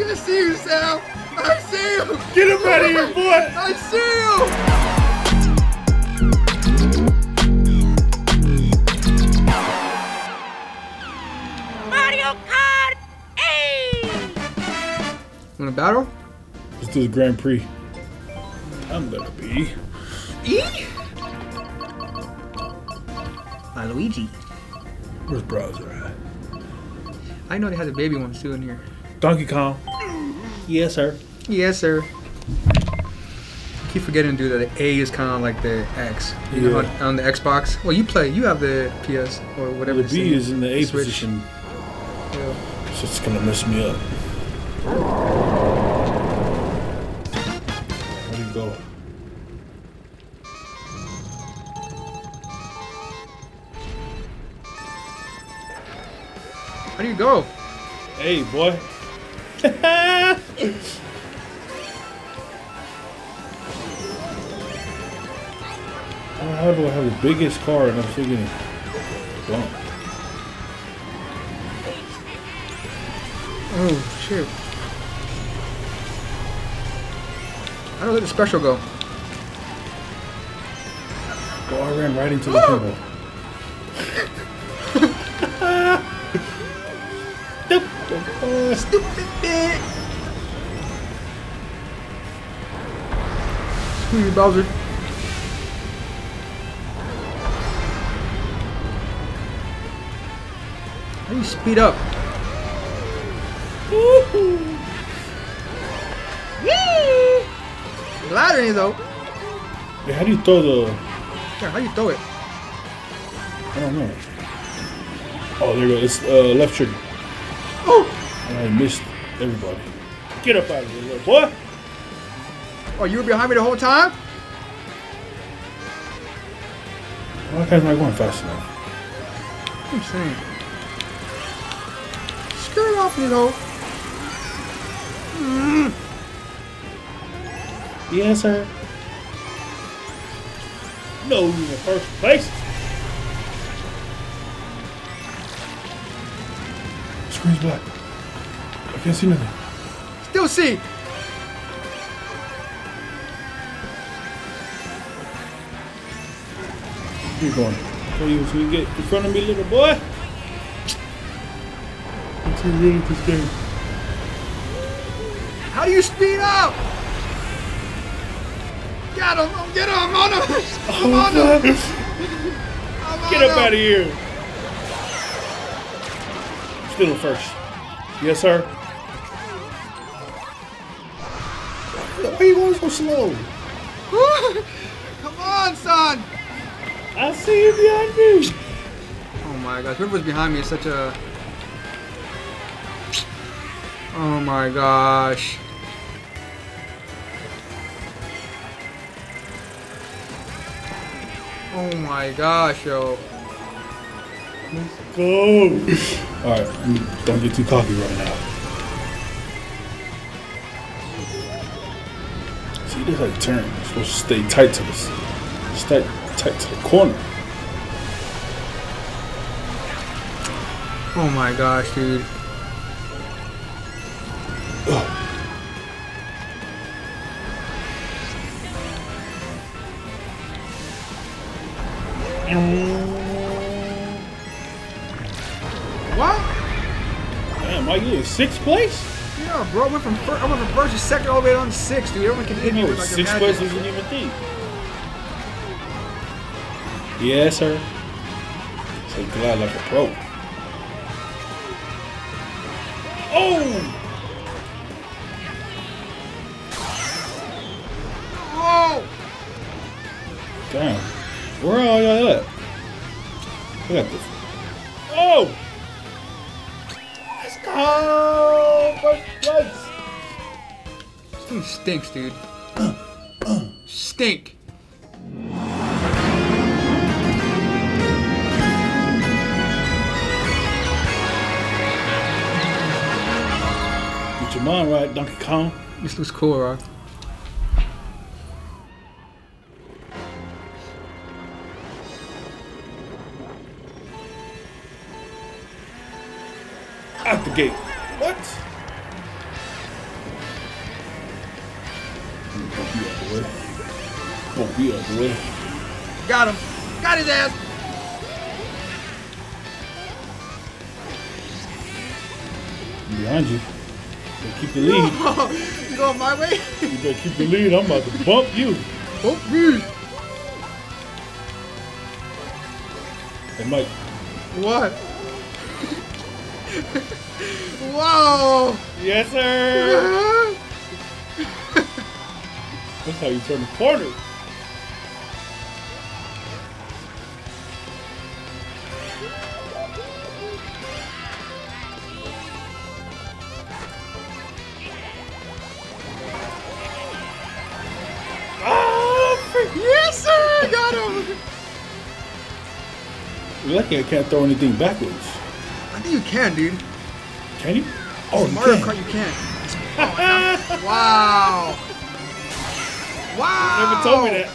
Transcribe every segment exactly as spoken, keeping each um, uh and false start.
I see you, Sam. I see you. Get him out of here, boy. I see you. Mario Kart eight! Want a battle? Let's do the Grand Prix. I'm gonna be. E? My Luigi. Where's Browser at? I know they had the baby ones too in here. Donkey Kong. Yes, sir. Yes, sir. Keep forgetting, dude, that the A is kind of like the X. You know Yeah. how on the Xbox? Well, you play. You have the P S or whatever. The it's B in. is in the A Switch. position. Yeah. So it's gonna mess me up. Where'd he go? How do you go? Hey, boy. How do I have the biggest car and I'm still getting bumped? Oh shit! How did the special go? Oh, I ran right into the people. Stupid bitch! Screw you, Bowser. How do you speed up? Glider ain't though. Hey, how do you throw the... Yeah, how do you throw it? I don't know. Oh, there you go. It's uh, left trigger. Oh! And I missed everybody. Get up out of here, little boy. Oh, you were behind me the whole time? Why can't I going fast enough? I'm saying. Skirt off, you know. Mm. Yes, sir. No, you in the first place. Screen's black. I can't see nothing. Still see. Where you going? So you, so you get in front of me, little boy. I'm too good at this game. How do you speed up? Get him! Get him! I'm on him! I'm on him! I'm on Get up him. out of here. Still in first. Yes, sir. Why are you going so slow? Come on, son! I see you behind me. Oh my gosh, whoever's behind me is such a... Oh my gosh. Oh my gosh, yo. Let's go. Alright, don't get too cocky right now. See, this like turn. You're supposed to stay tight to this. Stay tight to the corner. Oh my gosh, dude. Ugh. What? Damn, why you in sixth place? Yeah, bro, I went from first, I went from first to second all the way down to sixth, dude. Everyone can hit me No, with like their sixth magic. place isn't even deep. Yes, sir. So glide like a pro. Oh! Oh! Damn. Where are y'all at? Look at this. Oh! Let's go! First place! This thing stinks, dude. Stink. Get your mind right, Donkey Kong. This looks cool, Rock. Out the gate. What? Bump you out the way. Bump you out the way. Got him. Got his ass. I'm behind you. Better keep the lead. You going my way? You better keep the lead. I'm about to bump you. Bump me. Hey, Mike. What? Whoa. Yes, sir. That's how you turn the corner. Yes, sir! Got him! You're lucky I can't throw anything backwards. I think you can, dude. Can you? Oh, you Mario can. Kart, you can. Oh, wow. Wow. You never told me that.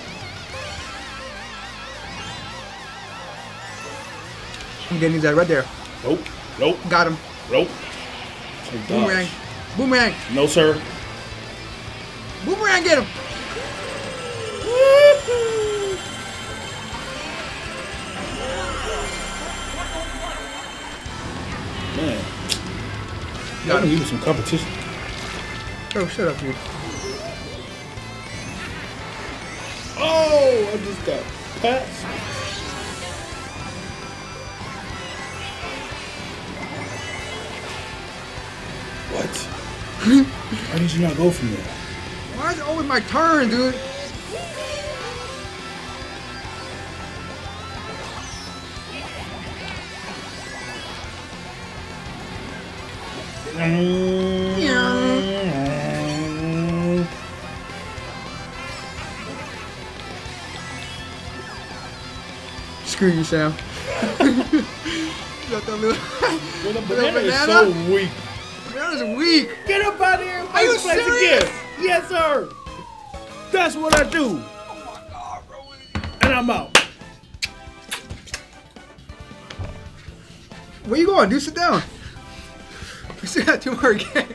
I'm getting that right there. Nope. Nope. Got him. Nope. Boomerang. Boomerang. No, sir. Boomerang, get him. Man. Got Got him. him. Some competition. Oh, shut up, dude. Oh, I just got passed. What? Why did you not go from there? Why is it always my turn, dude? Screw you, Sam. Got that little Well, the Little banana is banana? so weak. banana's weak. Get up out of here and Are you play this place serious? again. Yes, sir. That's what I do. And I'm out. Where you going, dude? Sit down. We still got two more games.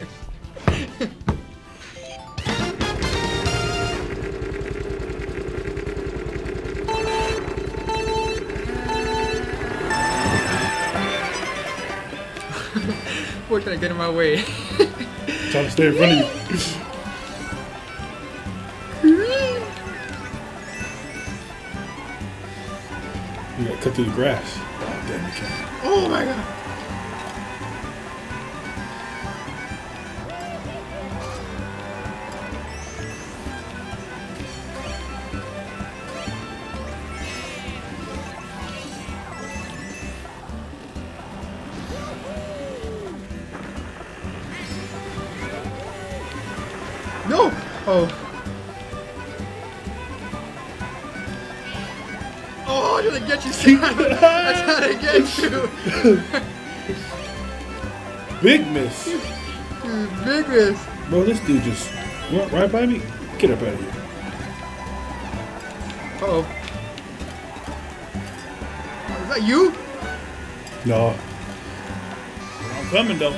What can I get in my way? Trying to stay in front of you. You gotta cut through the grass. Oh, damn, you can't. Oh my god. No! Oh. Oh, I'm gonna get you, Sam. I'm trying to get you. Big miss. Dude, big miss. Bro, this dude just went right by me. Get up out of here. Uh oh. Is that you? No. I'm coming, though.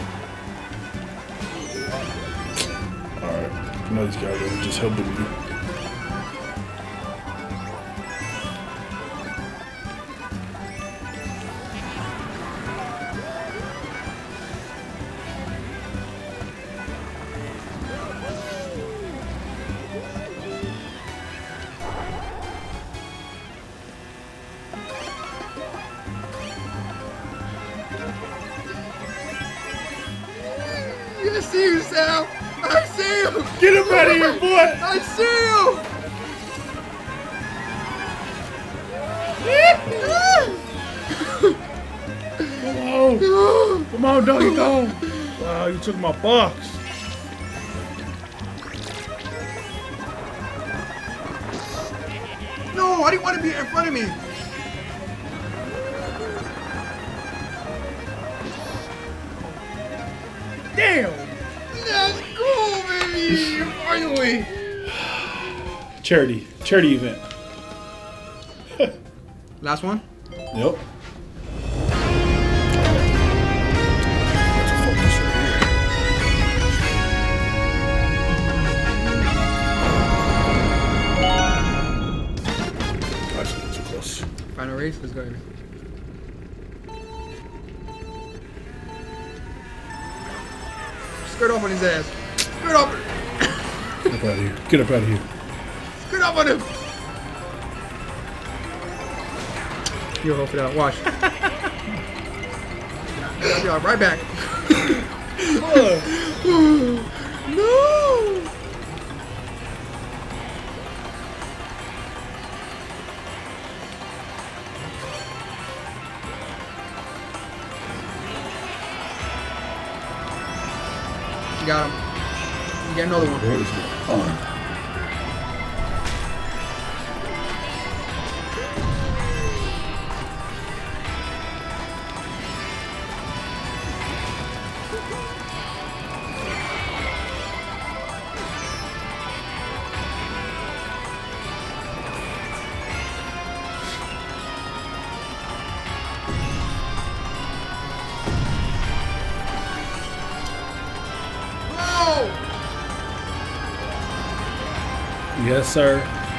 Alright. I know these guys are just helping me. I see you, Sam. I see you. Get him out of here, boy! I see you. Come on! Come on, Donkey Kong! Wow, you took my box. No, I didn't want to be in front of me. Damn! That's cool, baby. Finally. Charity. Charity event. Last one. Yep. Skirt off on his ass. Skirt off. Get up out of here. Get up out of here. Skirt off on him. You'll hope it out. Watch. Yeah, right back. No. You got him. You got another one. Where is the arm? Yes, sir.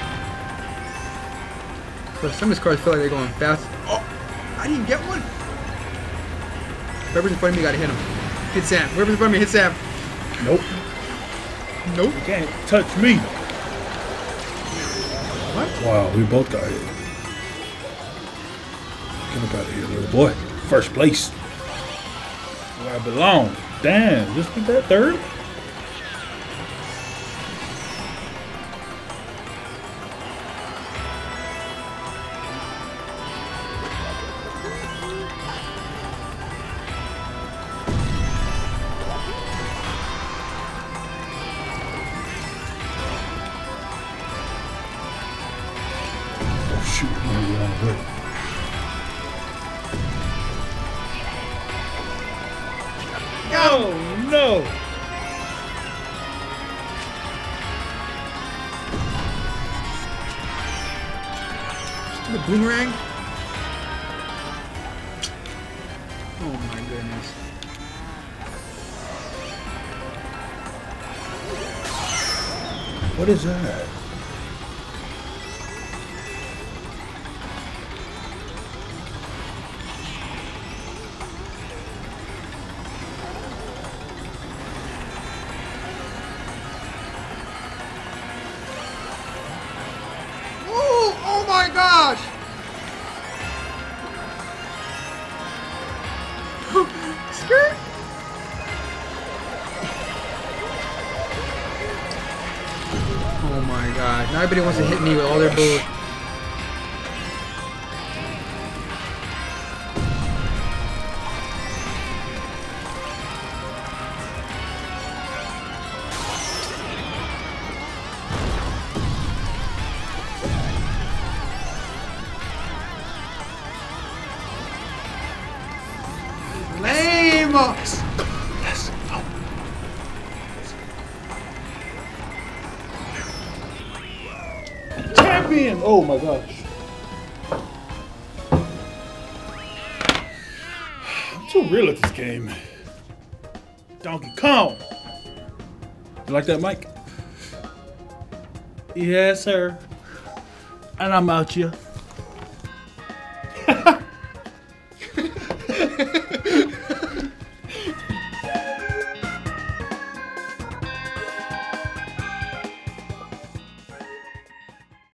But some of these cars feel like they're going fast. Oh, I didn't get one. Whoever's in front of me, gotta hit him. Hit Sam. Whoever's in front of me, hit Sam. Nope. Nope. You can't touch me. What? Wow, we both got hit. Get up out of here, little boy. First place. Where I belong. Damn, just get that third. Shoot, no, you're on the way. Oh no! The boomerang? Oh my goodness. What is that? Oh my gosh! Skirt! Oh my god. Now everybody wants to hit me with all their bullets. Lame! Yes. Oh. Champion! Oh my gosh. I'm too real at this game. Donkey Kong. You like that, Mike? Yes, sir. And I'm out here.